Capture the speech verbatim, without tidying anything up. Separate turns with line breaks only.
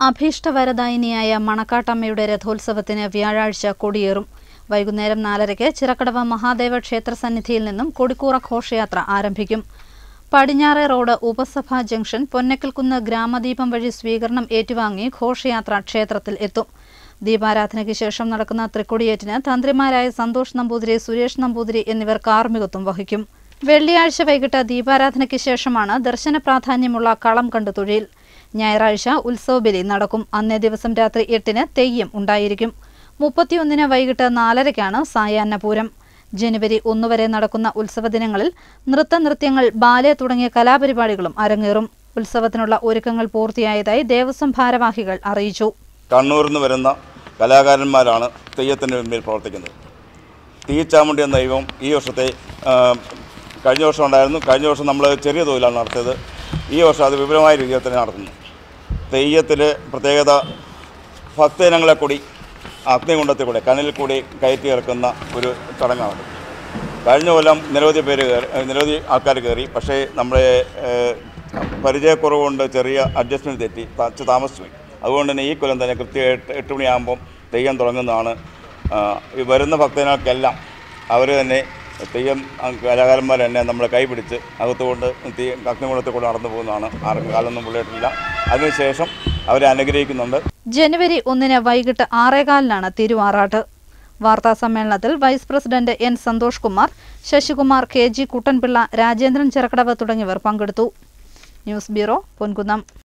അഭീഷ്ടവരദായിനിയായ മണക്കാട്ടമ്മയുടെ രഥോത്സവത്തിന് വ്യാഴാഴ്ച കൊടിയേറും. വൈകുന്നേരം നാലരയ്ക്ക് ചിറക്കടവ് മഹാദേവ ക്ഷേത്ര സന്നിധിയിൽ നിന്നും കൊടിക്കൂറ ഘോഷയാത്ര ആരംഭിക്കും. പടിഞ്ഞാറെ റോഡ് ഉപസഭാ ജംഗ്ഷൻ പൊന്നക്കൽക്കുന്ന് ഗ്രാമദീപം വഴി സ്വീകരണം ഏറ്റുവാങ്ങി ഘോഷയാത്ര ക്ഷേത്രത്തിൽ എത്തും. ദീപാരാധനയ്ക്ക് ശേഷം നടക്കുന്ന തൃക്കൊടിയേറ്റിന് തന്ത്രിമാരായ സന്തോഷ് നമ്പൂതിരി, സുരേഷ് നമ്പൂതിരി എന്നിവർ കാർമ്മികത്വം വഹിക്കും. വെള്ളിയാഴ്ച വൈകിട്ട് ദീപാരാധനയ്ക്ക് ശേഷമാണ് ദർശന പ്രാധാന്യമുള്ള കളം കണ്ടു തൊഴിൽ. ഞായറാഴ്ച ഉത്സവബലി നടക്കും. അന്നേ ദിവസം രാത്രി എട്ടിന് തെയ്യം ഉണ്ടായിരിക്കും. മുപ്പത്തിയൊന്നിന് വൈകിട്ട് നാലരയ്ക്കാണ് സായാഹ്നപൂരം. ജനുവരി ഒന്ന് വരെ നടക്കുന്ന ഉത്സവ ദിനങ്ങളിൽ നൃത്തനൃത്യങ്ങൾ, ബാലെ തുടങ്ങിയ കലാപരിപാടികളും അരങ്ങേറും. ഉത്സവത്തിനുള്ള ഒരുക്കങ്ങൾ പൂർത്തിയായതായി ദേവസ്വം ഭാരവാഹികൾ അറിയിച്ചു.
കണ്ണൂരിൽ നിന്ന് വരുന്ന കലാകാരന്മാരാണ് തെയ്യത്തിന് പിന്നിൽ പ്രവർത്തിക്കുന്നത്. തീച്ചാമുണ്ടി എന്ന ദൈവം ഈ വർഷത്തെ കഴിഞ്ഞ വർഷം ഉണ്ടായിരുന്നു. കഴിഞ്ഞ വർഷം നമ്മൾ ചെറിയ തോതിലാണ് നടത്തിയത്. ഈ വർഷം അത് വിപുലമായ രീതിയിൽ തന്നെ നടത്തുന്നു. തെയ്യത്തിൽ പ്രത്യേകത ഭക്തജനങ്ങളെ കൂടി അഗ്നികുണ്ഡത്തിൽ കൂടെ കനലിൽ കൂടി കയറ്റി ഇറക്കുന്ന ഒരു ചടങ്ങാണ്. കഴിഞ്ഞ കൊല്ലം നിരവധി പേര് നിരവധി ആൾക്കാർ കയറി. പക്ഷേ നമ്മുടെ പരിചയക്കുറവ് കൊണ്ട് ചെറിയ അഡ്ജസ്റ്റ്മെൻറ്റ് തെറ്റി തച്ച് താമസിച്ചു പോയി. അതുകൊണ്ട് തന്നെ ഈ കൊല്ലം തന്നെ കൃത്യം എട്ട് എട്ട് മണിയാകുമ്പം തെയ്യം തുടങ്ങുന്നതാണ്. ഈ വരുന്ന ഭക്തജനങ്ങൾക്കെല്ലാം അവർ തന്നെ തെയ്യം കലാകാരന്മാർ തന്നെ നമ്മളെ കൈപിടിച്ച് അകത്തുകൊണ്ട് തീ അഗ്നികുണ്ഡത്തിൽ കൂടെ നടന്നു പോകുന്നതാണ്. ആർക്കും കാലൊന്നും പുള്ളിയിട്ടില്ല. അതിനുശേഷം അവരെ അനുഗ്രഹിക്കുന്നുണ്ട്.
ജനുവരി ഒന്നിന് വൈകിട്ട് ആറേകാലിനാണ് തിരുവാറാട്ട്. വാർത്താ സമ്മേളനത്തിൽ vice president N Santhosh Kumar, Sasikumar, K G Kuttanpillai, Rajendran Chirakkadavu തുടങ്ങിയവർ പങ്കെടുത്തു. News bureau, Ponkunnam.